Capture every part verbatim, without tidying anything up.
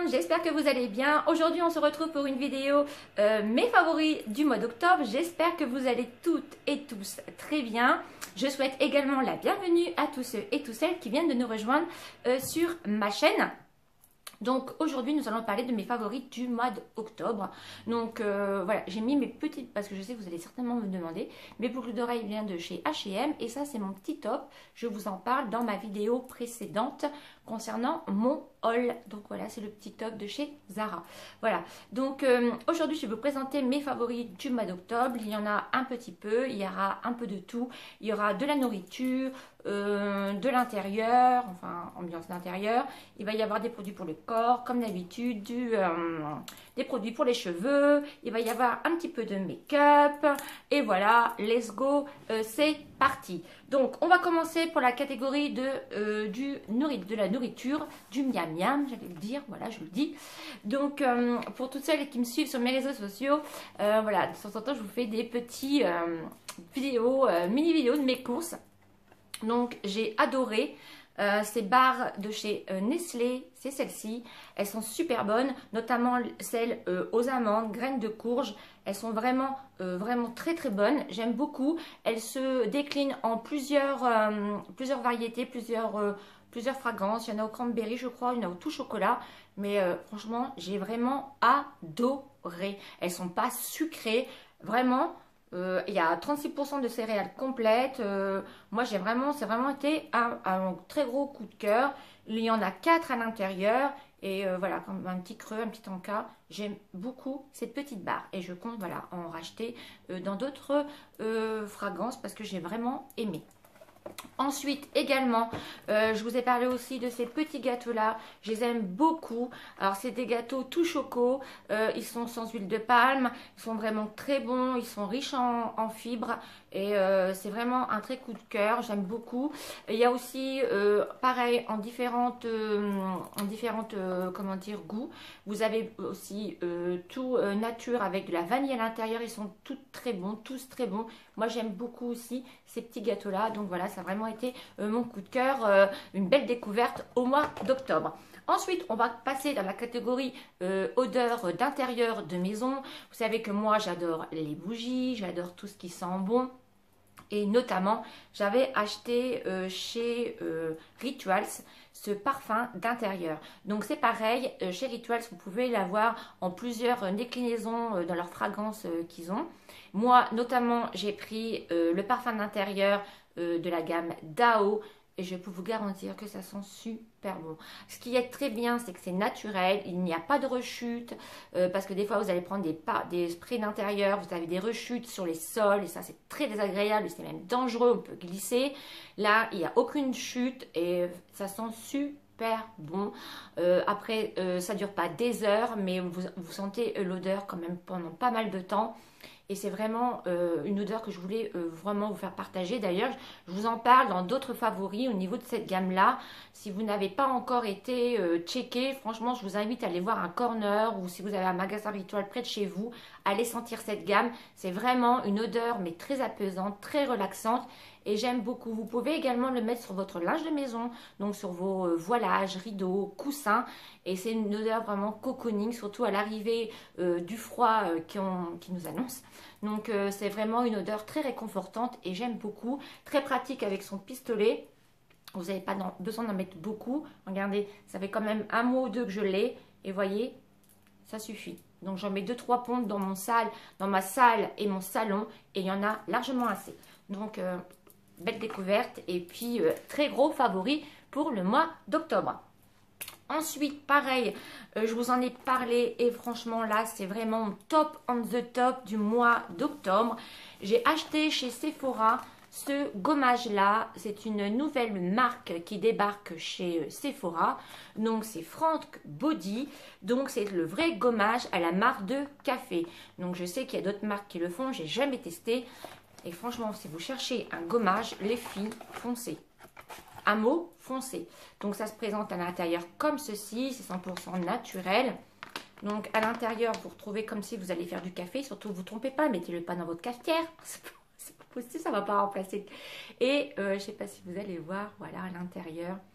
monde, j'espère que vous allez bien. Aujourd'hui on se retrouve pour une vidéo euh, mes favoris du mois d'octobre. J'espère que vous allez toutes et tous très bien. Je souhaite également la bienvenue à tous ceux et toutes celles qui viennent de nous rejoindre euh, sur ma chaîne. Donc aujourd'hui nous allons parler de mes favoris du mois d'octobre. Donc euh, voilà, j'ai mis mes petites, parce que je sais que vous allez certainement me demander, mes boucles d'oreilles viennent de chez H et M et ça c'est mon petit top. Je vous en parle dans ma vidéo précédente concernant mon haul. Donc voilà, c'est le petit top de chez Zara. Voilà, donc euh, aujourd'hui je vais vous présenter mes favoris du mois d'octobre. Il y en a un petit peu, il y aura un peu de tout. Il y aura de la nourriture, euh, de l'intérieur, enfin ambiance d'intérieur. Il va y avoir des produits pour le corps, comme d'habitude, du, euh, des produits pour les cheveux. Il va y avoir un petit peu de make-up. Et voilà, let's go, euh, c'est parti. Donc on va commencer pour la catégorie de, euh, du nourri de la nourriture, du miam miam, j'allais le dire, voilà, je le dis. Donc euh, pour toutes celles qui me suivent sur mes réseaux sociaux, euh, voilà, de temps en temps je vous fais des petits euh, vidéos, euh, mini vidéos de mes courses. Donc j'ai adoré euh, ces barres de chez euh, Nestlé, c'est celles-ci. Elles sont super bonnes, notamment celles euh, aux amandes, graines de courge. Elles sont vraiment, euh, vraiment très très bonnes. J'aime beaucoup. Elles se déclinent en plusieurs, euh, plusieurs variétés, plusieurs, euh, plusieurs fragrances. Il y en a au cranberry, je crois, il y en a au tout chocolat. Mais euh, franchement, j'ai vraiment adoré. Elles sont pas sucrées, vraiment. Euh, il y a trente-six pour cent de céréales complètes. Euh, moi, j'ai vraiment, c'est vraiment été un, un très gros coup de cœur. Il y en a quatre à l'intérieur. Et euh, voilà, comme un petit creux, un petit encas. J'aime beaucoup cette petite barre. Et je compte voilà, en racheter euh, dans d'autres euh, fragrances parce que j'ai vraiment aimé. Ensuite également, euh, je vous ai parlé aussi de ces petits gâteaux là, je les aime beaucoup. Alors c'est des gâteaux tout choco, euh, ils sont sans huile de palme, ils sont vraiment très bons, ils sont riches en, en fibres et euh, c'est vraiment un très coup de cœur, j'aime beaucoup. Il y a aussi euh, pareil en différentes, euh, en différentes euh, comment dire, goûts. Vous avez aussi euh, tout euh, nature avec de la vanille à l'intérieur, ils sont tous très bons, tous très bons. Moi j'aime beaucoup aussi ces petits gâteaux là, donc voilà, ça a vraiment été euh, mon coup de cœur, euh, une belle découverte au mois d'octobre. Ensuite, on va passer dans la catégorie euh, odeur d'intérieur de maison. Vous savez que moi, j'adore les bougies, j'adore tout ce qui sent bon. Et notamment, j'avais acheté euh, chez euh, Rituals ce parfum d'intérieur. Donc c'est pareil, euh, chez Rituals, vous pouvez l'avoir en plusieurs euh, déclinaisons euh, dans leurs fragrances euh, qu'ils ont. Moi, notamment, j'ai pris euh, le parfum d'intérieur euh, de la gamme Dao. Et je peux vous garantir que ça sent super bon. Ce qui est très bien, c'est que c'est naturel. Il n'y a pas de rechute. Euh, parce que des fois, vous allez prendre des, des sprays d'intérieur. Vous avez des rechutes sur les sols. Et ça, c'est très désagréable. C'est même dangereux. On peut glisser. Là, il n'y a aucune chute. Et ça sent super bon. Euh, après, euh, ça ne dure pas des heures. Mais vous, vous sentez l'odeur quand même pendant pas mal de temps. Et c'est vraiment euh, une odeur que je voulais euh, vraiment vous faire partager. D'ailleurs, je vous en parle dans d'autres favoris au niveau de cette gamme-là. Si vous n'avez pas encore été euh, checké, franchement, je vous invite à aller voir un corner ou si vous avez un magasin Ritual près de chez vous, allez sentir cette gamme. C'est vraiment une odeur, mais très apaisante, très relaxante. Et j'aime beaucoup. Vous pouvez également le mettre sur votre linge de maison, donc sur vos euh, voilages, rideaux, coussins. Et c'est une odeur vraiment cocooning, surtout à l'arrivée euh, du froid euh, qui, on, qui nous annonce. Donc euh, c'est vraiment une odeur très réconfortante et j'aime beaucoup. Très pratique avec son pistolet. Vous n'avez pas besoin d'en mettre beaucoup. Regardez, ça fait quand même un mois ou deux que je l'ai. Et voyez, ça suffit. Donc j'en mets deux trois pompes dans, mon salle, dans ma salle et mon salon. Et il y en a largement assez. Donc... Euh, belle découverte et puis euh, très gros favori pour le mois d'octobre. Ensuite, pareil, euh, je vous en ai parlé et franchement là, c'est vraiment mon top on the top du mois d'octobre. J'ai acheté chez Sephora ce gommage là. C'est une nouvelle marque qui débarque chez euh, Sephora. Donc c'est Franck Body. Donc c'est le vrai gommage à la marque de café. Donc je sais qu'il y a d'autres marques qui le font. J'ai jamais testé. Et franchement, si vous cherchez un gommage, les filles, foncez. Un mot, foncez. Donc ça se présente à l'intérieur comme ceci, c'est cent pour cent naturel. Donc à l'intérieur, vous retrouvez comme si vous allez faire du café. Surtout, vous ne trompez pas, mettez-le pas dans votre cafetière. C'est pas, pas possible, ça ne va pas remplacer. Et euh, je ne sais pas si vous allez voir, voilà à l'intérieur,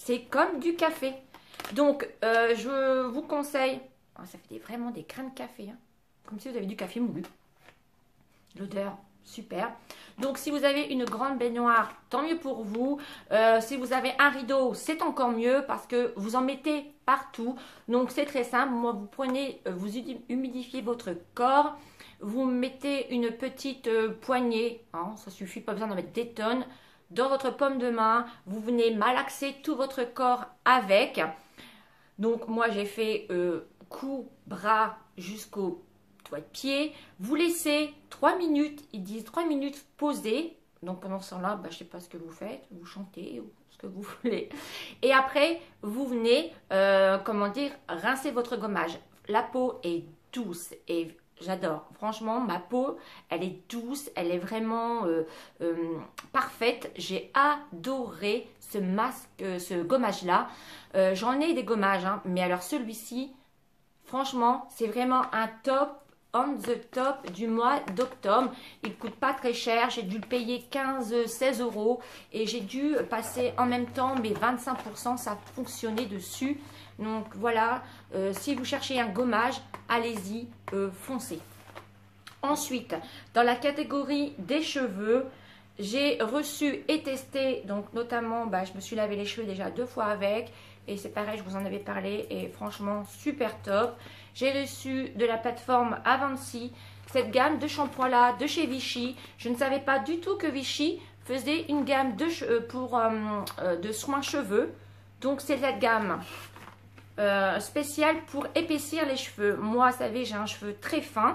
c'est comme du café. Donc, euh, je vous conseille, oh, ça fait des, vraiment des grains de café, hein, comme si vous avez du café moulu. L'odeur, super. Donc, si vous avez une grande baignoire, tant mieux pour vous. Euh, si vous avez un rideau, c'est encore mieux parce que vous en mettez partout. Donc, c'est très simple. Moi, vous prenez, vous humidifiez votre corps. Vous mettez une petite euh, poignée, hein, ça suffit, pas besoin d'en mettre des tonnes, dans votre paume de main. Vous venez malaxer tout votre corps avec. Donc, moi, j'ai fait euh, cou, bras jusqu'au doigt de pied. Vous laissez trois minutes, ils disent trois minutes posées. Donc, pendant ce temps-là, bah, je ne sais pas ce que vous faites, vous chantez ou ce que vous voulez. Et après, vous venez, euh, comment dire, rincer votre gommage. La peau est douce et j'adore. Franchement, ma peau, elle est douce, elle est vraiment euh, euh, parfaite. J'ai adoré ce masque, euh, ce gommage-là. Euh, J'en ai des gommages, hein, mais alors celui-ci, franchement, c'est vraiment un top, on the top du mois d'octobre. Il ne coûte pas très cher. J'ai dû le payer quinze à seize euros et j'ai dû passer en même temps mes vingt-cinq pour cent. Ça fonctionnait dessus. Donc voilà, euh, si vous cherchez un gommage, allez-y, euh, foncez. Ensuite, dans la catégorie des cheveux, j'ai reçu et testé, donc notamment, bah, je me suis lavé les cheveux déjà deux fois avec. Et c'est pareil, je vous en avais parlé et franchement, super top. J'ai reçu de la plateforme Avanci cette gamme de shampoings là de chez Vichy. Je ne savais pas du tout que Vichy faisait une gamme de, pour, euh, euh, de soins cheveux. Donc c'est cette gamme euh, spéciale pour épaissir les cheveux. Moi, vous savez, j'ai un cheveu très fin.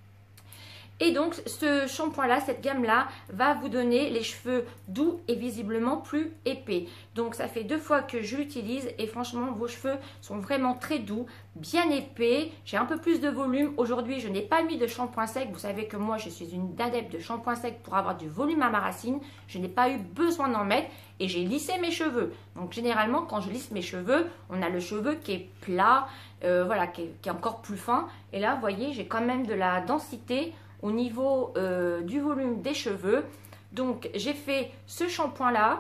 Et donc, ce shampoing-là, cette gamme-là, va vous donner les cheveux doux et visiblement plus épais. Donc, ça fait deux fois que je l'utilise et franchement, vos cheveux sont vraiment très doux, bien épais. J'ai un peu plus de volume. Aujourd'hui, je n'ai pas mis de shampoing sec. Vous savez que moi, je suis une adepte de shampoing sec pour avoir du volume à ma racine. Je n'ai pas eu besoin d'en mettre et j'ai lissé mes cheveux. Donc, généralement, quand je lisse mes cheveux, on a le cheveu qui est plat, euh, voilà, qui est, qui est encore plus fin. Et là, vous voyez, j'ai quand même de la densité au niveau euh, du volume des cheveux. Donc j'ai fait ce shampoing là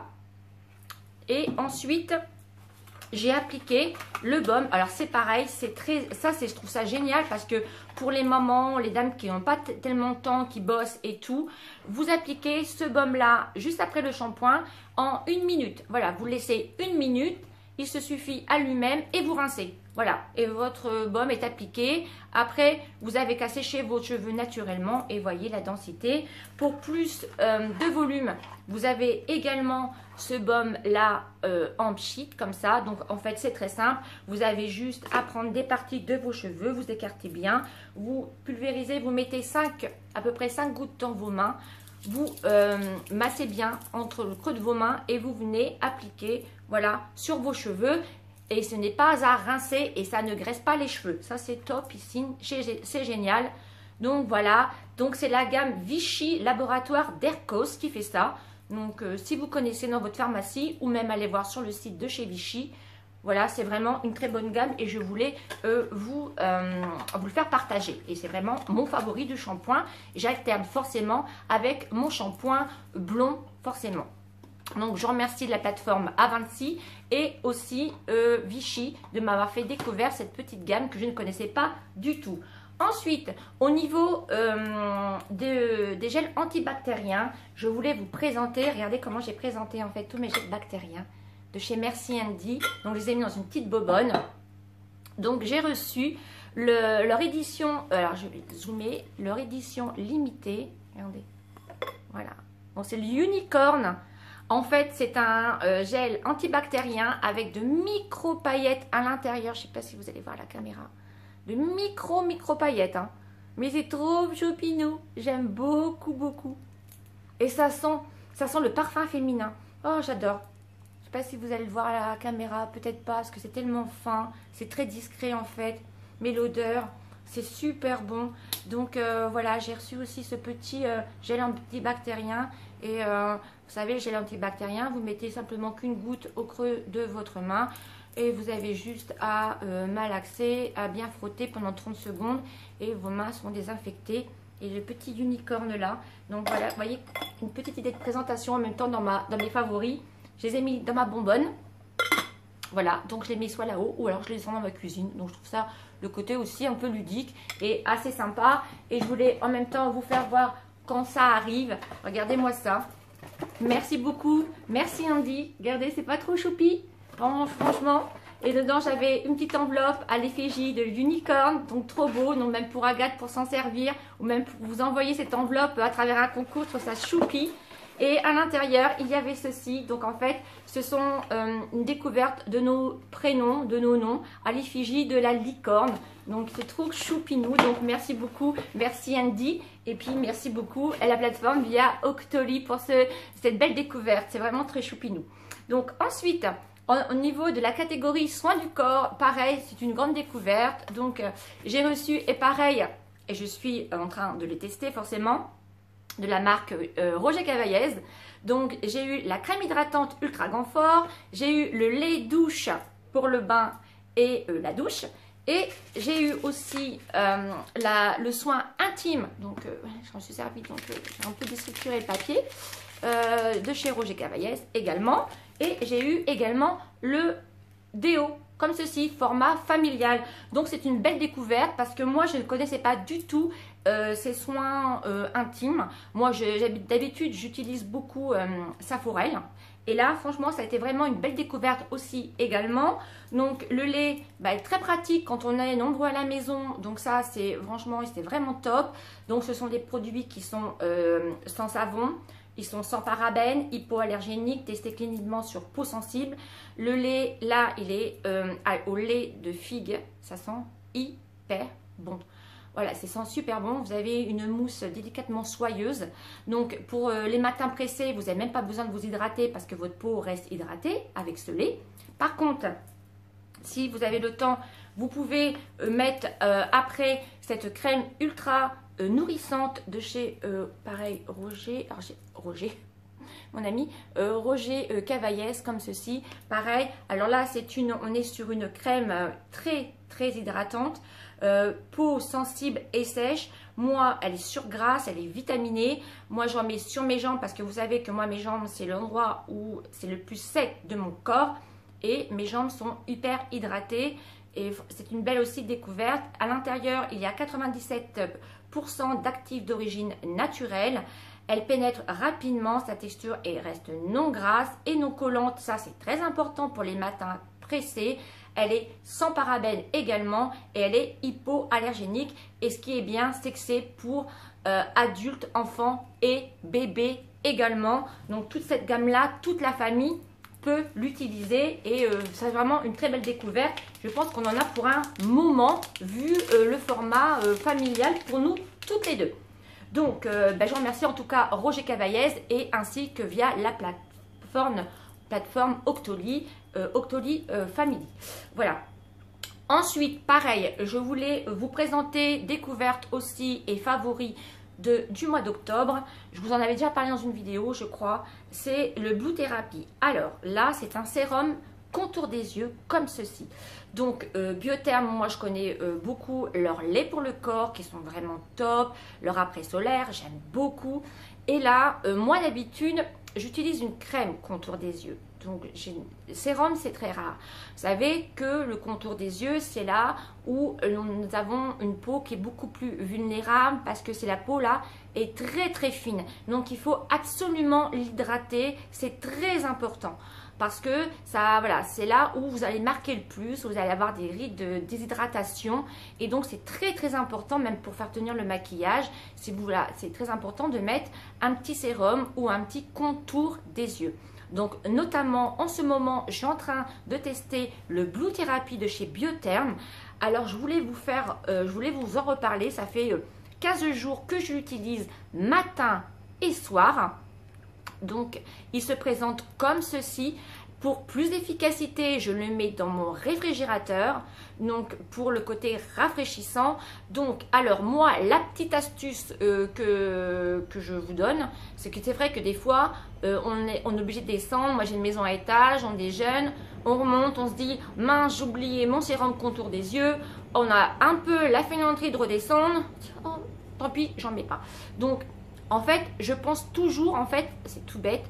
et ensuite j'ai appliqué le baume. Alors c'est pareil, c'est très, ça c'est, je trouve ça génial parce que pour les mamans, les dames qui n'ont pas tellement de temps, qui bossent et tout, vous appliquez ce baume là juste après le shampoing en une minute. Voilà, vous laissez une minute, il se suffit à lui-même et vous rincez. Voilà, et votre baume est appliqué. Après, vous avez qu'à sécher vos cheveux naturellement et voyez la densité. Pour plus euh, de volume, vous avez également ce baume là euh, en pchit comme ça. Donc en fait, c'est très simple. Vous avez juste à prendre des parties de vos cheveux, vous écartez bien, vous pulvérisez, vous mettez cinq, à peu près cinq gouttes dans vos mains. Vous euh, massez bien entre le creux de vos mains et vous venez appliquer, voilà, sur vos cheveux. Et ce n'est pas à rincer et ça ne graisse pas les cheveux. Ça, c'est top ici, c'est génial. Donc, voilà. Donc, c'est la gamme Vichy Laboratoire d'Ercos qui fait ça. Donc, euh, si vous connaissez dans votre pharmacie ou même allez voir sur le site de chez Vichy, voilà, c'est vraiment une très bonne gamme et je voulais euh, vous, euh, vous le faire partager. Et c'est vraiment mon favori du shampoing. J'alterne forcément avec mon shampoing blond, forcément. Donc, je remercie la plateforme Avanci et aussi euh, Vichy de m'avoir fait découvrir cette petite gamme que je ne connaissais pas du tout. Ensuite, au niveau euh, de, des gels antibactériens, je voulais vous présenter, regardez comment j'ai présenté en fait tous mes gels bactériens de chez Merci Andy. Donc, je les ai mis dans une petite bobonne. Donc, j'ai reçu le, leur édition, alors je vais zoomer, leur édition limitée. Regardez, voilà. Bon, c'est le Unicorn. En fait, c'est un euh, gel antibactérien avec de micro-paillettes à l'intérieur. Je ne sais pas si vous allez voir la caméra. De micro-micro-paillettes. Hein. Mais c'est trop chopinou. J'aime beaucoup, beaucoup. Et ça sent, ça sent le parfum féminin. Oh, j'adore. Je ne sais pas si vous allez le voir à la caméra. Peut-être pas, parce que c'est tellement fin. C'est très discret, en fait. Mais l'odeur, c'est super bon. Donc, euh, voilà, j'ai reçu aussi ce petit euh, gel antibactérien. Et euh, vous savez, le gel antibactérien, vous mettez simplement qu'une goutte au creux de votre main et vous avez juste à euh, malaxer, à bien frotter pendant trente secondes et vos mains seront désinfectées. Et le petit unicorne là, donc voilà, vous voyez, une petite idée de présentation en même temps dans, ma, dans mes favoris. Je les ai mis dans ma bonbonne. Voilà, donc je les mets soit là-haut ou alors je les descends dans ma cuisine. Donc je trouve ça le côté aussi un peu ludique et assez sympa. Et je voulais en même temps vous faire voir quand ça arrive. Regardez-moi ça. Merci beaucoup. Merci Andy. Regardez, c'est pas trop choupi. Franchement. Et dedans, j'avais une petite enveloppe à l'effigie de l'unicorne. Donc trop beau. Donc même pour Agathe, pour s'en servir. Ou même pour vous envoyer cette enveloppe à travers un concours. Je trouve ça choupi. Et à l'intérieur, il y avait ceci. Donc en fait, ce sont euh, une découverte de nos prénoms, de nos noms, à l'effigie de la licorne. Donc c'est trop choupinou. Donc merci beaucoup. Merci Andy. Et puis merci beaucoup à la plateforme via Octoly pour ce, cette belle découverte. C'est vraiment très choupinou. Donc ensuite, au, au niveau de la catégorie soins du corps, pareil, c'est une grande découverte. Donc euh, j'ai reçu, et pareil, et je suis en train de les tester forcément, de la marque euh, Roger Cavaillez. Donc j'ai eu la crème hydratante Ultra Ganfort, j'ai eu le lait douche pour le bain et euh, la douche, et j'ai eu aussi euh, la, le soin intime, donc euh, j'en suis servi, donc euh, j'ai un peu déstructuré le papier, euh, de chez Roger Cavaillez également, et j'ai eu également le déo, comme ceci, format familial. Donc c'est une belle découverte parce que moi je ne connaissais pas du tout euh, ces soins euh, intimes. Moi d'habitude j'utilise beaucoup euh, Saforel. Et là franchement ça a été vraiment une belle découverte aussi également. Donc le lait bah, est très pratique quand on est nombreux à la maison. Donc ça c'est franchement c'était vraiment top. Donc ce sont des produits qui sont euh, sans savon. Ils sont sans parabènes, hypoallergéniques, testés cliniquement sur peau sensible. Le lait, là, il est euh, au lait de figue. Ça sent hyper bon. Voilà, ça sent super bon. Vous avez une mousse délicatement soyeuse. Donc, pour euh, les matins pressés, vous n'avez même pas besoin de vous hydrater parce que votre peau reste hydratée avec ce lait. Par contre, si vous avez le temps, vous pouvez euh, mettre euh, après cette crème ultra Euh, nourrissante de chez, euh, pareil, Roger, alors Roger, mon ami, euh, Roger euh, Cavaillez, comme ceci, pareil. Alors là, c'est une, on est sur une crème euh, très, très hydratante, euh, peau sensible et sèche. Moi, elle est surgrasse, elle est vitaminée. Moi, j'en mets sur mes jambes parce que vous savez que moi, mes jambes, c'est l'endroit où c'est le plus sec de mon corps. Et mes jambes sont hyper hydratées. Et c'est une belle aussi découverte. À l'intérieur, il y a quatre-vingt-dix-sept pour cent d'actifs d'origine naturelle. Elle pénètre rapidement, sa texture et reste non grasse et non collante. Ça, c'est très important pour les matins pressés. Elle est sans parabènes également et elle est hypoallergénique. Et ce qui est bien, c'est que c'est pour euh, adultes, enfants et bébés également. Donc toute cette gamme-là, toute la famille peut l'utiliser et euh, c'est vraiment une très belle découverte. Je pense qu'on en a pour un moment vu euh, le format euh, familial pour nous toutes les deux. Donc euh, ben, je remercie en tout cas Roger Cavaillez et ainsi que via la plateforme, plateforme Octoly, euh, Octoly euh, Family. Voilà. Ensuite, pareil, je voulais vous présenter découvertes aussi et favoris De, du mois d'octobre. Je vous en avais déjà parlé dans une vidéo, je crois. C'est le Blue Therapy. Alors là, c'est un sérum contour des yeux comme ceci. Donc euh, Biotherm, moi je connais euh, beaucoup leur lait pour le corps qui sont vraiment top. Leur après solaire, j'aime beaucoup. Et là, euh, moi d'habitude, j'utilise une crème contour des yeux. Donc, le sérum, c'est très rare. Vous savez que le contour des yeux, c'est là où nous avons une peau qui est beaucoup plus vulnérable parce que c'est la peau là est très très fine. Donc, il faut absolument l'hydrater. C'est très important parce que ça, voilà, c'est là où vous allez marquer le plus. Vous allez avoir des rides de déshydratation et donc c'est très très important même pour faire tenir le maquillage. Si vous là, c'est très important de mettre un petit sérum ou un petit contour des yeux. Donc notamment en ce moment, je suis en train de tester le Blue Therapy de chez Biotherm. Alors je voulais vous faire, euh, je voulais vous en reparler. Ça fait euh, quinze jours que je l'utilise matin et soir. Donc il se présente comme ceci. Pour plus d'efficacité, je le mets dans mon réfrigérateur. Donc pour le côté rafraîchissant. Donc alors moi, la petite astuce euh, que, que je vous donne, c'est que c'est vrai que des fois, euh, on, est, on est obligé de descendre. Moi j'ai une maison à étage, on est jeune, on remonte, on se dit mince, j'ai oublié mon sérum contour des yeux. On a un peu la fainéanterie de redescendre. Oh, tant pis, j'en mets pas. Donc en fait, je pense toujours, en fait, c'est tout bête, je,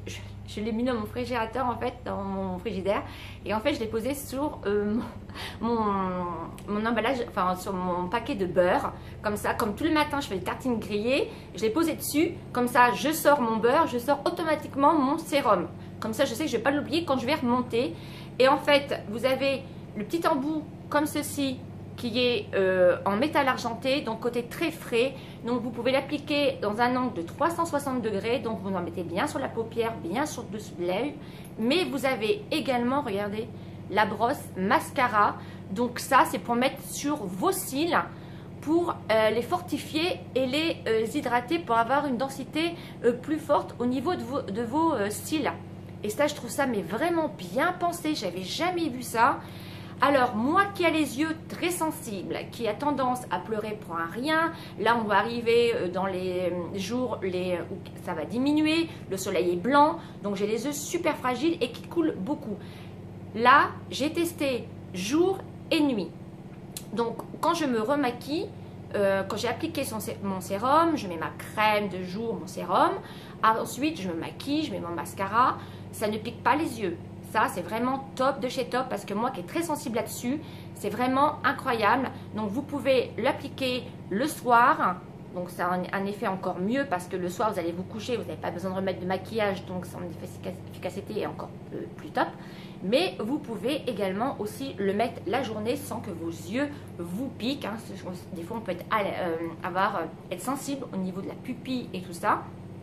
je l'ai mis dans mon réfrigérateur en fait, dans mon frigidaire. Et en fait, je l'ai posé sur euh, mon, mon emballage, enfin sur mon paquet de beurre. Comme ça, comme tous les matins, je fais des tartines grillées. Je l'ai posé dessus. Comme ça, je sors mon beurre, je sors automatiquement mon sérum. Comme ça, je sais que je ne vais pas l'oublier quand je vais remonter. Et en fait, vous avez le petit embout comme ceci qui est euh, en métal argenté, donc côté très frais. Donc vous pouvez l'appliquer dans un angle de trois cent soixante degrés, donc vous en mettez bien sur la paupière, bien sur le dessus de l'œil. Mais vous avez également, regardez, la brosse mascara. Donc ça, c'est pour mettre sur vos cils, pour euh, les fortifier et les euh, hydrater, pour avoir une densité euh, plus forte au niveau de vos, de vos euh, cils. Et ça, je trouve ça mais vraiment bien pensé, j'avais jamais vu ça. Alors, moi qui a les yeux très sensibles, qui a tendance à pleurer pour un rien, là on va arriver dans les jours les, où ça va diminuer, le soleil est blanc, donc j'ai les yeux super fragiles et qui coulent beaucoup. Là, j'ai testé jour et nuit. Donc, quand je me remaquille, euh, quand j'ai appliqué son, mon sérum, je mets ma crème de jour, mon sérum. Ensuite, je me maquille, je mets mon mascara. Ça ne pique pas les yeux. Ça, c'est vraiment top de chez Top parce que moi qui est très sensible là-dessus, c'est vraiment incroyable. Donc, vous pouvez l'appliquer le soir. Donc, ça a un effet encore mieux parce que le soir, vous allez vous coucher, vous n'avez pas besoin de remettre de maquillage. Donc, son efficacité est encore plus top. Mais vous pouvez également aussi le mettre la journée sans que vos yeux vous piquent. Hein. Des fois, on peut être, euh, avoir, euh, être sensible au niveau de la pupille et tout ça.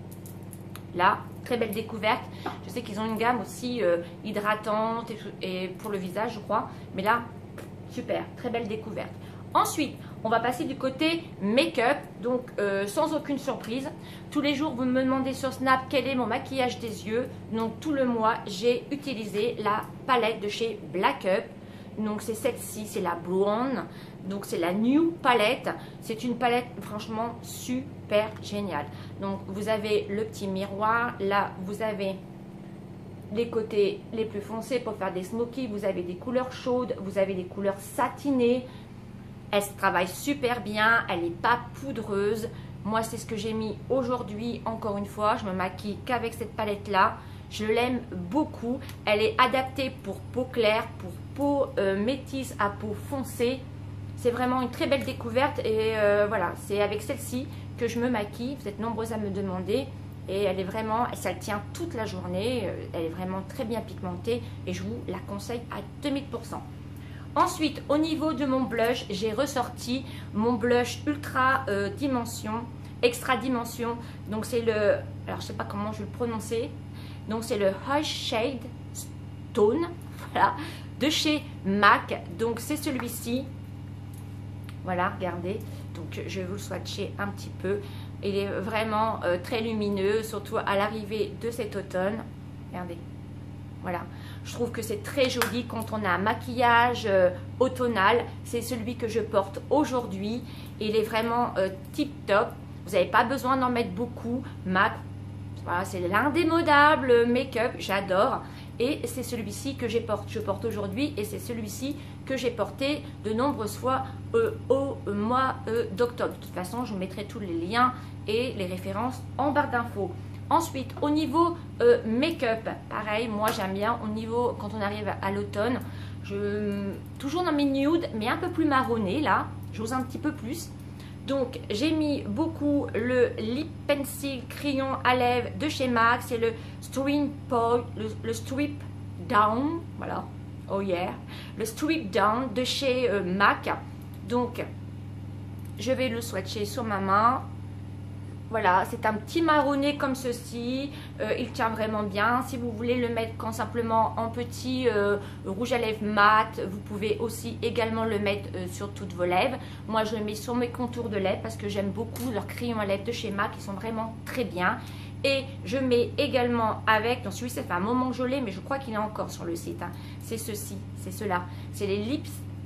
Là, très belle découverte. Je sais qu'ils ont une gamme aussi euh, hydratante et, et pour le visage, je crois. Mais là, super, très belle découverte. Ensuite, on va passer du côté make-up. Donc, euh, sans aucune surprise. Tous les jours, vous me demandez sur Snap quel est mon maquillage des yeux. Donc, tout le mois, j'ai utilisé la palette de chez Black Up. Donc, c'est celle-ci, c'est la Blonde. Donc, c'est la New Palette. C'est une palette franchement super géniale. Donc, vous avez le petit miroir. Là, vous avez les côtés les plus foncés pour faire des smokies. Vous avez des couleurs chaudes. Vous avez des couleurs satinées. Elle se travaille super bien. Elle n'est pas poudreuse. Moi, c'est ce que j'ai mis aujourd'hui. Encore une fois, je me maquille qu'avec cette palette-là. Je l'aime beaucoup. Elle est adaptée pour peau claire, pour peau euh, métisse à peau foncée. C'est vraiment une très belle découverte. Et euh, voilà, c'est avec celle-ci que je me maquille. Vous êtes nombreuses à me demander. Et elle est vraiment, ça tient toute la journée. Elle est vraiment très bien pigmentée. Et je vous la conseille à deux mille pour cent. Ensuite, au niveau de mon blush, j'ai ressorti mon blush Ultra euh, Dimension, Extra Dimension. Donc, c'est le, alors je sais pas comment je vais le prononcer. Donc, c'est le Hush Shade Stone, voilà, de chez MAC. Donc, c'est celui-ci. Voilà, regardez. Donc, je vais vous le swatcher un petit peu. Il est vraiment euh, très lumineux, surtout à l'arrivée de cet automne. Regardez. Voilà, je trouve que c'est très joli quand on a un maquillage euh, automnal. C'est celui que je porte aujourd'hui. Il est vraiment euh, tip top. Vous n'avez pas besoin d'en mettre beaucoup. MAC, voilà, c'est l'indémodable make-up. J'adore. Et c'est celui-ci que je porte, je porte aujourd'hui. Et c'est celui-ci que j'ai porté de nombreuses fois euh, au mois euh, d'octobre. De toute façon, je vous mettrai tous les liens et les références en barre d'infos. Ensuite, au niveau euh, make-up, pareil, moi j'aime bien au niveau, quand on arrive à, à l'automne, je toujours dans mes nudes, mais un peu plus marronné là, j'ose un petit peu plus. Donc, j'ai mis beaucoup le Lip Pencil crayon à lèvres de chez MAC, c'est le Strip Point, le, le Strip Down, voilà, oh yeah, le Strip Down de chez euh, MAC. Donc, je vais le swatcher sur ma main. Voilà, c'est un petit marronné comme ceci, euh, il tient vraiment bien. Si vous voulez le mettre quand simplement en petit euh, rouge à lèvres mat, vous pouvez aussi également le mettre euh, sur toutes vos lèvres. Moi, je le mets sur mes contours de lèvres parce que j'aime beaucoup leurs crayons à lèvres de chez MAC, qui sont vraiment très bien. Et je mets également avec, donc celui-ci ça fait un moment que je l'ai, mais je crois qu'il est encore sur le site. Hein. C'est ceci, c'est cela, c'est les Lips,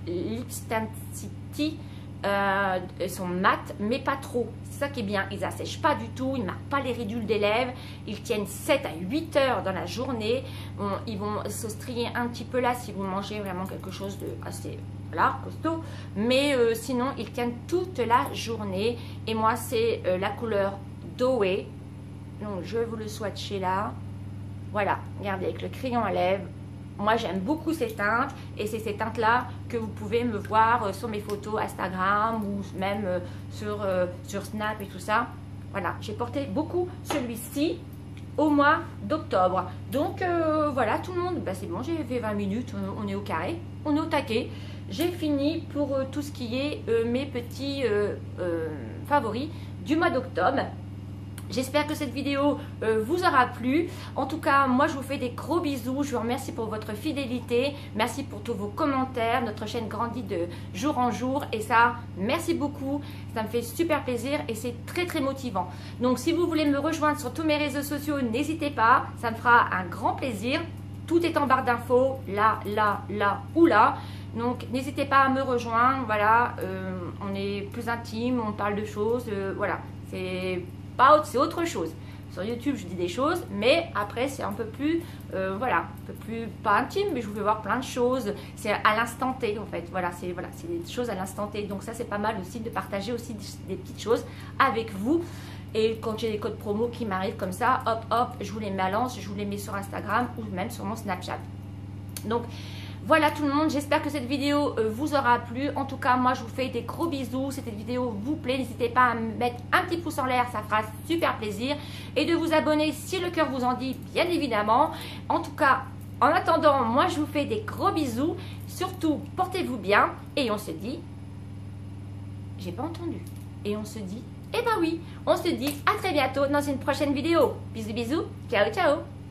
Lipstantity. Euh, ils sont mat, mais pas trop. C'est ça qui est bien. Ils assèchent pas du tout. Ils ne marquent pas les ridules des lèvres. Ils tiennent sept à huit heures dans la journée. Bon, ils vont se strier un petit peu là si vous mangez vraiment quelque chose de assez voilà, costaud. Mais euh, sinon, ils tiennent toute la journée. Et moi, c'est euh, la couleur Doé. Donc, je vais vous le swatcher là. Voilà, regardez, avec le crayon à lèvres. Moi, j'aime beaucoup ces teintes et c'est ces teintes-là que vous pouvez me voir sur mes photos Instagram ou même sur, euh, sur Snap et tout ça. Voilà, j'ai porté beaucoup celui-ci au mois d'octobre. Donc, euh, voilà, tout le monde, bah, c'est bon, j'ai fait vingt minutes, on est au carré, on est au taquet. J'ai fini pour euh, tout ce qui est euh, mes petits euh, euh, favoris du mois d'octobre. J'espère que cette vidéo euh, vous aura plu. En tout cas, moi, je vous fais des gros bisous. Je vous remercie pour votre fidélité. Merci pour tous vos commentaires. Notre chaîne grandit de jour en jour. Et ça, merci beaucoup. Ça me fait super plaisir et c'est très, très motivant. Donc, si vous voulez me rejoindre sur tous mes réseaux sociaux, n'hésitez pas. Ça me fera un grand plaisir. Tout est en barre d'infos. Là, là, là ou là. Donc, n'hésitez pas à me rejoindre. Voilà, euh, on est plus intime. On parle de choses. Euh, voilà, c'est... pas autre, c'est autre chose. Sur YouTube, je dis des choses, mais après, c'est un peu plus, euh, voilà, un peu plus, pas intime, mais je vous fais voir plein de choses. C'est à l'instant T, en fait. Voilà, c'est voilà, c'est des choses à l'instant T. Donc ça, c'est pas mal aussi de partager aussi des, des petites choses avec vous. Et quand j'ai des codes promo qui m'arrivent comme ça, hop, hop, je vous les balance, je vous les mets sur Instagram ou même sur mon Snapchat. Donc, voilà tout le monde, j'espère que cette vidéo euh, vous aura plu. En tout cas, moi je vous fais des gros bisous. Si cette vidéo vous plaît, n'hésitez pas à me mettre un petit pouce en l'air, ça fera super plaisir. Et de vous abonner si le cœur vous en dit, bien évidemment. En tout cas, en attendant, moi je vous fais des gros bisous. Surtout, portez-vous bien. Et on se dit, j'ai pas entendu. Et on se dit, eh ben oui, on se dit à très bientôt dans une prochaine vidéo. Bisous bisous, ciao ciao.